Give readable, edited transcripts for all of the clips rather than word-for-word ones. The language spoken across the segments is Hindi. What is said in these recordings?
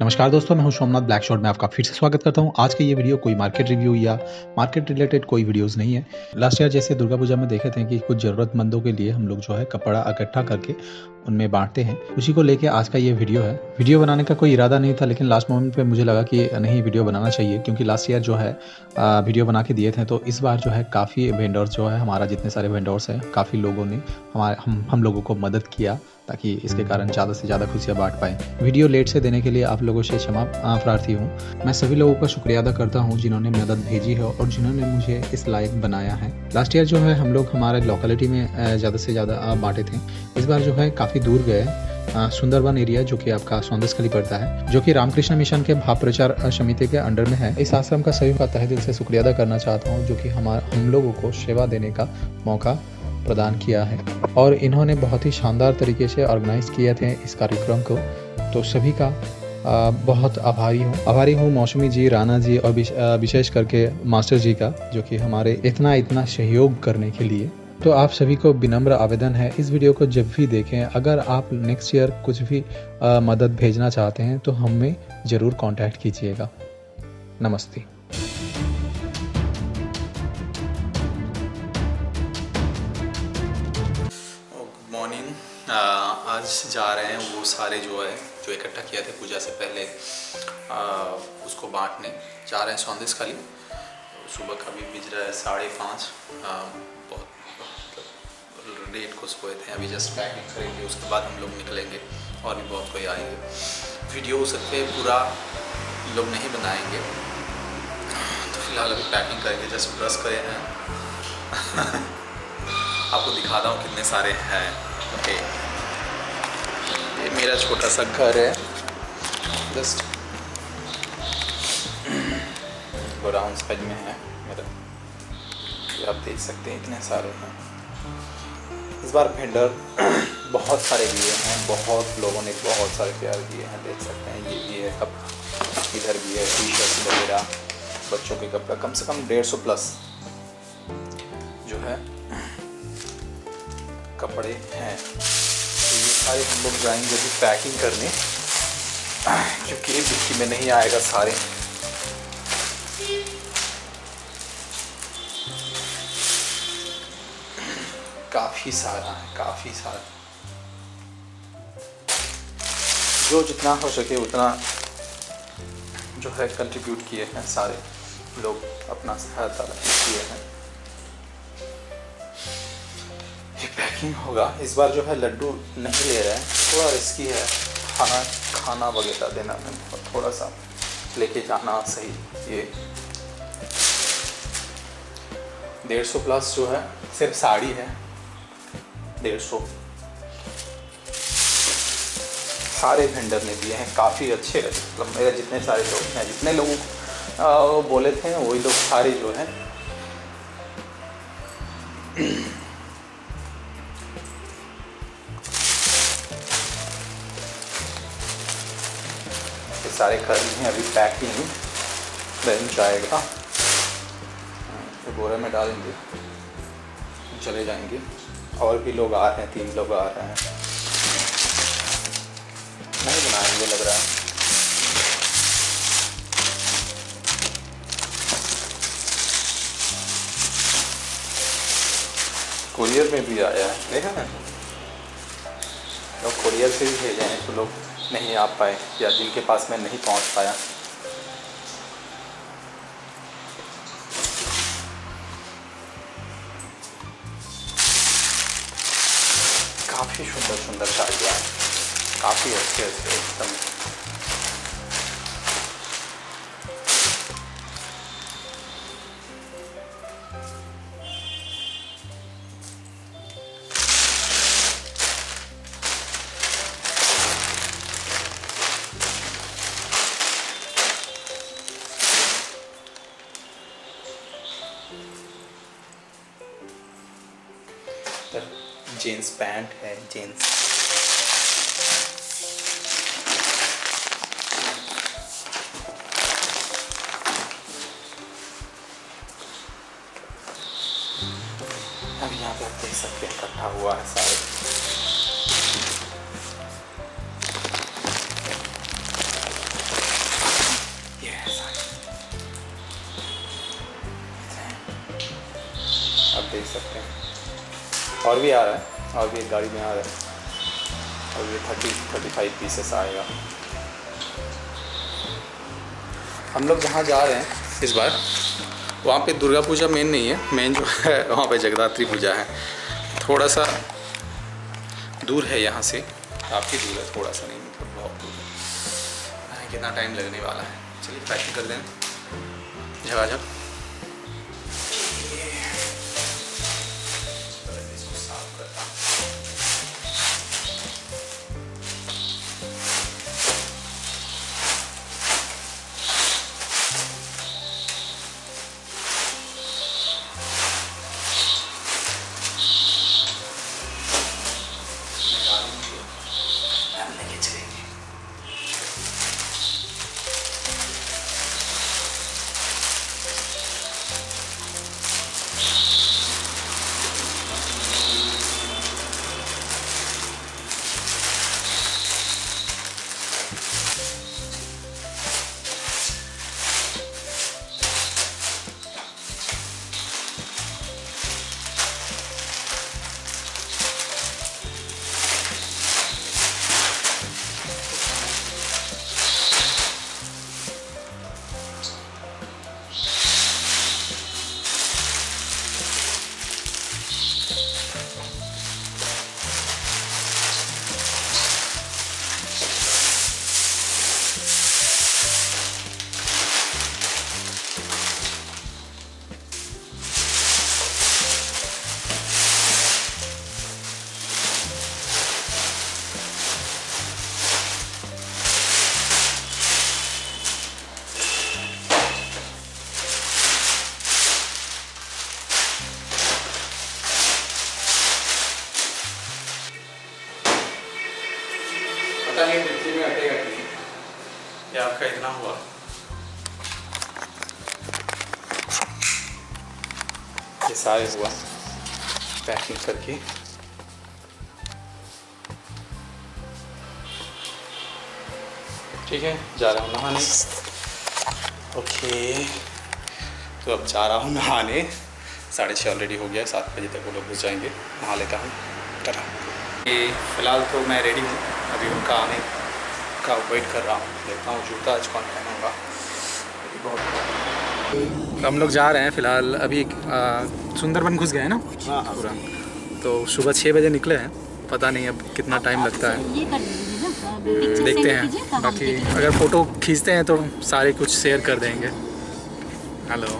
नमस्कार दोस्तों, मैं हूं सोमनाथ ब्लैक शॉट में आपका फिर से स्वागत करता हूं। आज की ये वीडियो कोई मार्केट रिव्यू या मार्केट रिलेटेड कोई वीडियोस नहीं है। लास्ट ईयर जैसे दुर्गा पूजा में देखे थे कि कुछ ज़रूरतमंदों के लिए हम लोग जो है कपड़ा इकट्ठा करके उनमें बांटते हैं, उसी को लेके आज का ये वीडियो है। वीडियो बनाने का कोई इरादा नहीं था, लेकिन लास्ट मोमेंट पे मुझे लगा कि नहीं, वीडियो बनाना चाहिए, क्योंकि लास्ट ईयर जो है वीडियो बना के दिए थे, तो इस बार जो है काफ़ी वेंडर्स जो है हमारा, जितने सारे वेंडर्स हैं, काफ़ी लोगों ने हम लोगों को मदद किया, ताकि इसके कारण ज़्यादा से ज़्यादा खुशियाँ बांट पाएँ। वीडियो लेट से देने के लिए आप लोगों से क्षमा प्रार्थी हूँ। मैं सभी लोगों का शुक्रिया अदा करता हूँ जिन्होंने मदद भेजी है और जिन्होंने मुझे इस लायक बनाया है। लास्ट ईयर जो है हम लोग हमारे लोकेलिटी में ज़्यादा से ज़्यादा बांटे थे। इस बार जो है काफ़ी दूर गए, सुंदरबन एरिया जो कि आपका सौंदसखली पड़ता है, जो कि रामकृष्ण मिशन के भाव प्रचार समिति के अंडर में है। इस आश्रम का सभी का तहे दिल से शुक्रिया अदा करना चाहता हूँ, जो कि हम लोगों को सेवा देने का मौका प्रदान किया है और इन्होंने बहुत ही शानदार तरीके से ऑर्गेनाइज किए थे इस कार्यक्रम को। तो सभी का बहुत आभारी हूँ मौसमी जी, राणा जी और विशेष करके मास्टर जी का, जो कि हमारे इतना सहयोग करने के लिए। तो आप सभी को विनम्र आवेदन है, इस वीडियो को जब भी देखें, अगर आप नेक्स्ट ईयर कुछ भी मदद भेजना चाहते हैं तो हमें ज़रूर कांटेक्ट कीजिएगा। नमस्ते। मॉर्निंग आज जा रहे हैं वो सारे जो इकट्ठा किया था पूजा से पहले, उसको बांटने जा रहे हैं सौंदसखली। सुबह का भी बज रहा है 5:30। बहुत लेट को सोए थे, अभी जस्ट पैकिंग करेंगे, उसके बाद हम लोग निकलेंगे और भी बहुत कोई आएंगे। वीडियो हो सकते हैं पूरा लोग नहीं बनाएंगे, तो फिलहाल अभी पैकिंग करेंगे, जस्ट ब्रश करे हैं। आपको दिखाता हूँ कितने सारे हैं। ओके, ये मेरा छोटा सा घर है, जस्ट गोडाउन साइड में है मेरा। ये आप देख सकते हैं इतने सारे हैं। इस बार वेंडर बहुत सारे दिए हैं, बहुत लोगों ने बहुत सारे प्यार दिए हैं, देख सकते हैं। ये भी है कप, इधर भी है टी शर्ट वगैरह, बच्चों के कपड़ा, कम से कम 150 प्लस जो है कपड़े हैं। तो ये सारे हम लोग जाएंगे अभी पैकिंग करने, क्योंकि डिक्की में नहीं आएगा सारे। काफ़ी सारा है, काफ़ी सारा। जो जितना हो सके उतना जो है कंट्रीब्यूट किए हैं, सारे लोग अपना सहायता किए हैं। ये पैकिंग होगा। इस बार जो है लड्डू नहीं ले रहे हैं, थोड़ा रिस्की है, खाना वगैरह देना में थोड़ा सा लेके जाना सही। ये 150 प्लस जो है, सिर्फ साड़ी है 150। सारे वेंडर ने दिए हैं, काफ़ी अच्छे, मतलब मेरे जितने सारे लोग हैं, जितने लोग बोले थे वही लोग सारे जो हैं सारे कर लिए हैं। अभी पैकिंग बन जाएगा, तो बोरे में डालेंगे, चले जाएंगे। और भी लोग आ रहे हैं, 3 लोग आ रहे हैं, नहीं बनाएंगे लग रहा है। कुरियर में भी आया है, देखा ना, लोग कुरियर से भी भेजे हैं, तो लोग नहीं आ पाए या जिनके पास में नहीं पहुंच पाया। काफ़ी सुंदर साड़ियाँ हैं, काफ़ी अच्छे एकदम। जीन्स पैंट है, जीन्स अब यहाँ पे आप देख सकते हैं इकट्ठा हुआ है सारे। देख सकते हैं। और भी आ रहा है, और भी एक गाड़ी में आ रहा है, और ये 30-35 पीसेस आएगा। हम लोग जहाँ जा रहे हैं इस बार, वहाँ पे दुर्गा पूजा मेन नहीं है, मेन जो है वहाँ पे जगद्धात्री पूजा है। थोड़ा सा दूर है यहाँ से, काफ़ी दूर है, थोड़ा सा नहीं मतलब बहुत दूर है। कितना टाइम लगने वाला है। चलिए पैकिंग कर दें झकाझक। इसको साफ करता हूँ। पता नहीं डिब्बी में हटेगा कि नहीं, ये आपका इतना हुआ। ये सारे हुआ पैकिंग करके। ठीक है, जा रहा हूँ नहाने। ओके, तो अब जा रहा हूँ नहाने। 6:30 ऑलरेडी हो गया, 7 बजे तक वो लोग घुस जाएंगे। नहा लेता हूँ। चला, ये फ़िलहाल तो मैं रेडी हूँ, अभी उनका आने का वेट कर रहा हूँ। देखता हूँ जूता आज कौन पहनूँगा। बहुत हम लोग जा रहे हैं फ़िलहाल। अभी सुंदरबन घुस गए हैं ना पूरा, तो सुबह 6 बजे निकले हैं। पता नहीं अब कितना टाइम लगता है, देखते हैं। बाकी अगर फ़ोटो खींचते हैं तो सारे कुछ शेयर कर देंगे। हेलो,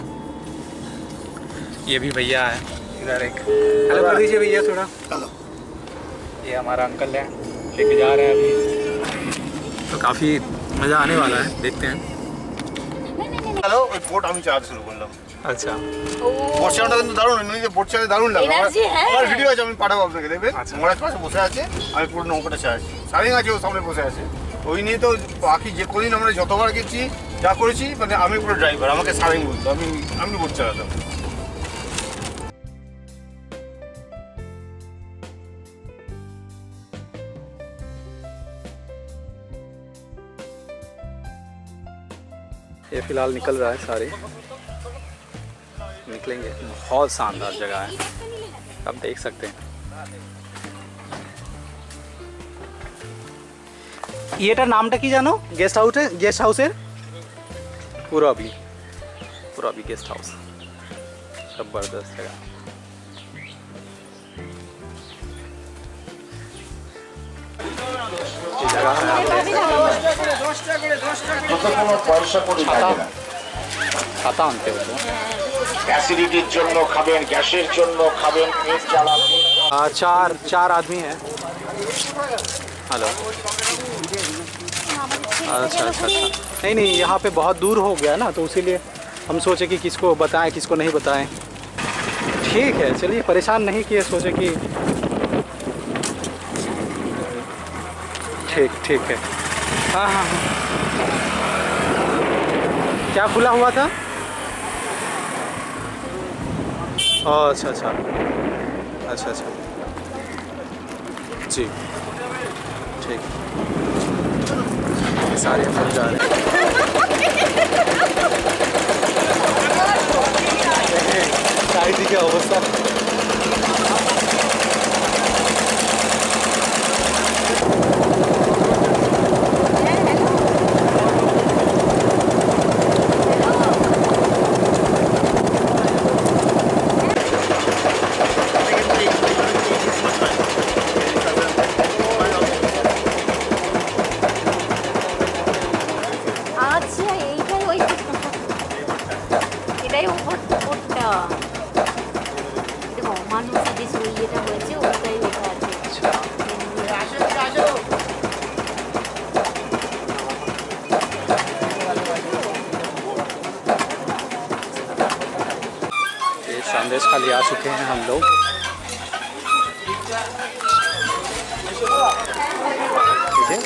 ये भी भैया है इधर, एक हेलो कर दीजिए भैया थोड़ा। हेलो, ये हमारा अंकल है, लेके जा रहे हैं अभी। तो काफ़ी मज़ा आने वाला है, देखते हैं। হ্যালো, ওই বোট আমি চালাতে শুরু করলাম। আচ্ছা, বোট চালানোটা কিন্তু দারুণ, এমনি যে বোট চালাতে দারুণ লাগে। আমার ভিডিও আছে, আমি পাঠাবো আপনাকে, দেখবেন। আচ্ছা। মহারাজ পাশে বসে আছে, আমি পুরো নৌকাটা চালাচ্ছি। সারিং আছে, ও সামনে বসে আছে। ওই নিয়ে তো বাকি যে কদিন আমরা যতবার গেছি যা করেছি, মানে আমি পুরো ড্রাইভার, আমাকে সারিং বলতো, আমি বোট চালাতাম। ये फ़िलहाल निकल रहा है, सारे निकलेंगे। बहुत शानदार जगह है, आप देख सकते हैं। এটার নামটা কি জানো? গেস্ট হাউসের पूरा भी गेस्ट हाउस, ज़बरदस्त जगह। ये जगह है, छाता आनते हो तो অ্যাসিডিটির জন্য খাবেন, গ্যাসের জন্য খাবেন, পেট জ্বালাবে। चार आदमी हैं। हेलो, अच्छा। नहीं, यहाँ पे बहुत दूर हो गया ना, तो इसीलिए हम सोचे कि किसको बताएं किसको नहीं बताएं। ठीक है, चलिए, परेशान नहीं किए, सोचे कि ठीक है। हाँ, क्या खुला हुआ था? अच्छा, जी, ठीक। सारे हम जा रहे हैं। चाय की क्या अवस्था। আচ্ছা এইটাই ওই এটাই ওপরটা দেখো মানুষের যে ইয়েটা হয়েছে ওটাই লেখা আছে। संदेश खाली आ चुके हैं हम लोग। ठीक है,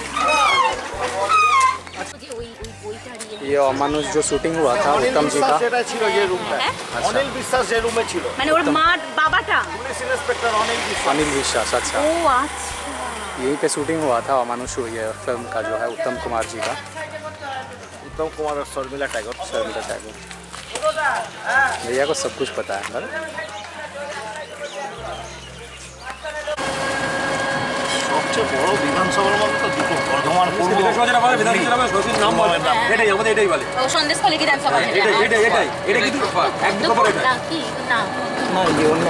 ये अमानुष जो शूटिंग हुआ था उत्तम जी का, সেটা ছিল যে রুমটা অনিল বিশ্বাস যে রুমে ছিল, মানে ওর মা বাবাটা পুলিশ ইন্সপেক্টর অনিল বিশ্বাস। अनिल विश्वास। अच्छा, ও আচ্ছা यहीं पे शूटिंग हुआ था अमानुष, ये फिल्म का जो है उत्तम कुमार जी का, उत्तम कुमार और शर्मिला टैगोर। शर्मिला टैगोर। भैया को सब कुछ पता है अंदर। সবচেয়ে বড় বিধানসভার মধ্যে তো দুটো, বর্ধমান পূর্ব ও সন্দেশখালী বিধানসভা এটা কিন্তু একদম পরে না কি না না এই অন্য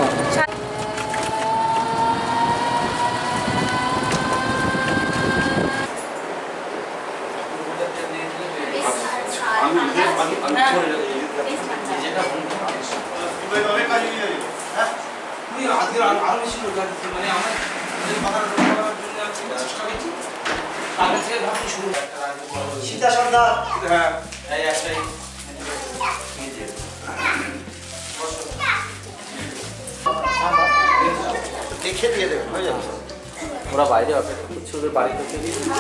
সীতা সন্ধ্যা দেখে দিয়ে দেবেন, হয়ে যাবে। ওরা বাইরে হবে কিছু বাড়ি থেকে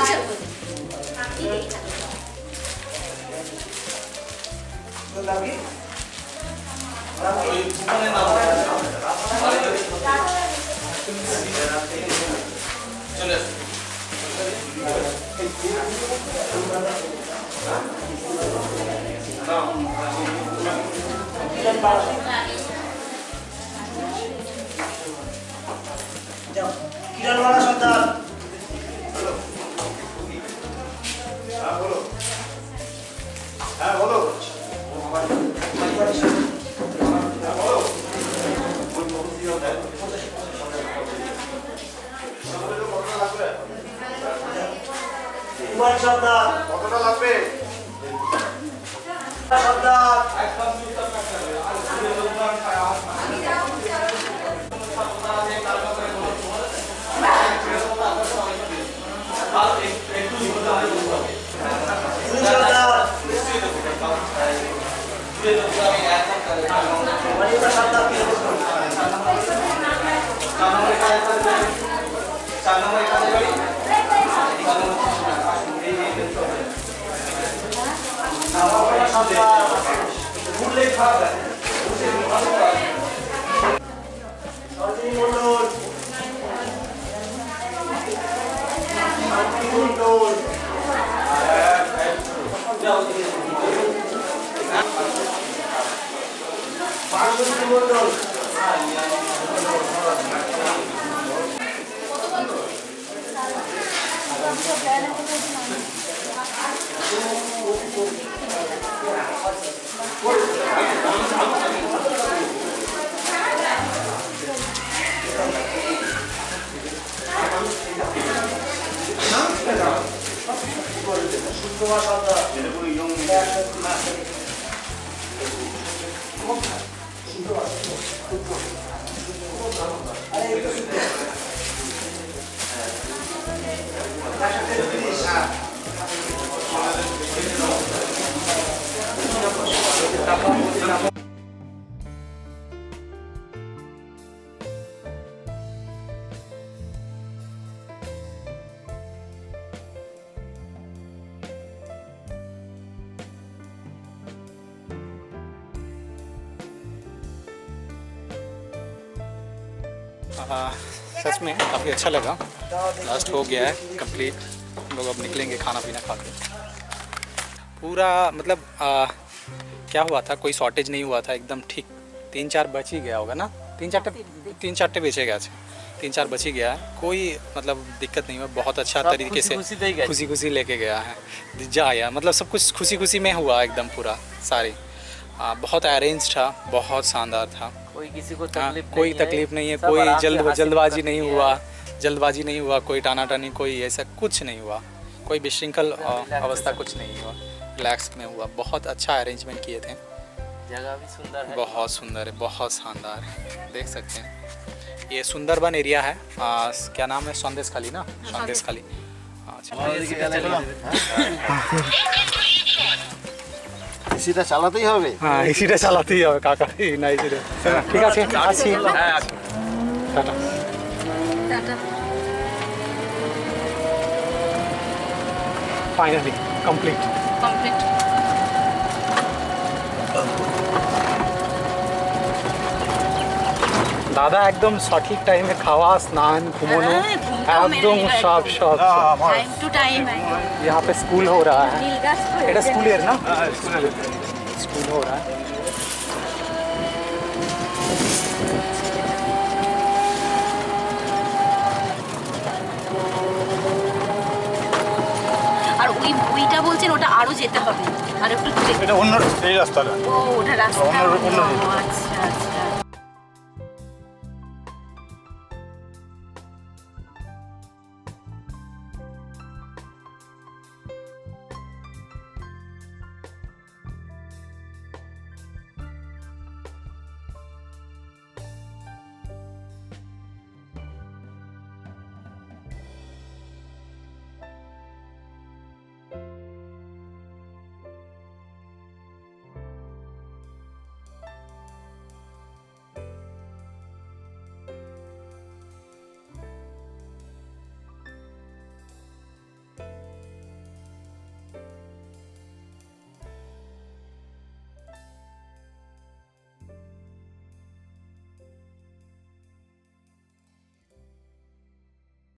কিরণমালা সন্তান কুমার সন্তান কতটা লাগবে? সন্তান सच में काफ़ी अच्छा लगा। लास्ट हो गया है कंप्लीट, हम लोग अब निकलेंगे खाना पीना खा के। पूरा मतलब क्या हुआ था, कोई शॉर्टेज नहीं हुआ था, एकदम ठीक 3-4 बच ही गया होगा ना, 3-4 बेचे गया, 3-4 बच ही गया है, कोई मतलब दिक्कत नहीं हुआ। बहुत अच्छा तरीके से खुशी खुशी लेके गया है, जाया मतलब सब कुछ खुशी खुशी में हुआ एकदम पूरा सारी। बहुत अरेंज था, बहुत शानदार था, कोई किसी को कोई तकलीफ नहीं है, कोई जल्दबाजी नहीं हुआ, कोई टाना टानी, कोई ऐसा कुछ नहीं हुआ, कोई विशृंखल अवस्था कुछ नहीं हुआ। रिलैक्स में हुआ। बहुत अच्छा अरेंजमेंट किए थे, जगह भी सुंदर है, बहुत सुंदर है, बहुत शानदार है। देख सकते हैं ये सुंदरबन एरिया है। क्या नाम है? सौंदेशखाली ना, सौंदेशखाली। এসিটা চালাতেই হবে। হ্যাঁ এসিটা চালাতেই হবে কাকা, এই না এসিটা। ঠিক আছে আসি। Tata. Tata. Finally complete. Complete. দাদা একদম সঠিক টাইমে খাওয়া, স্নান, ঘুমানো, হ্যাঁ, ঘুমটাও মেরে একদম নিল সব একদম। সব टाइम टू टाइम है। यहाँ पे स्कूल हो रहा है। नीलगाछ এটা স্কুলের না? स्कूल हो रहा है। আর ওইটা বলছেন ওটা আরো যেতে হবে, আর একটু এটা অন্য এই রাস্তাটা। ও ওটা রাস্তা। অন্য- ও, আচ্ছা আচ্ছা।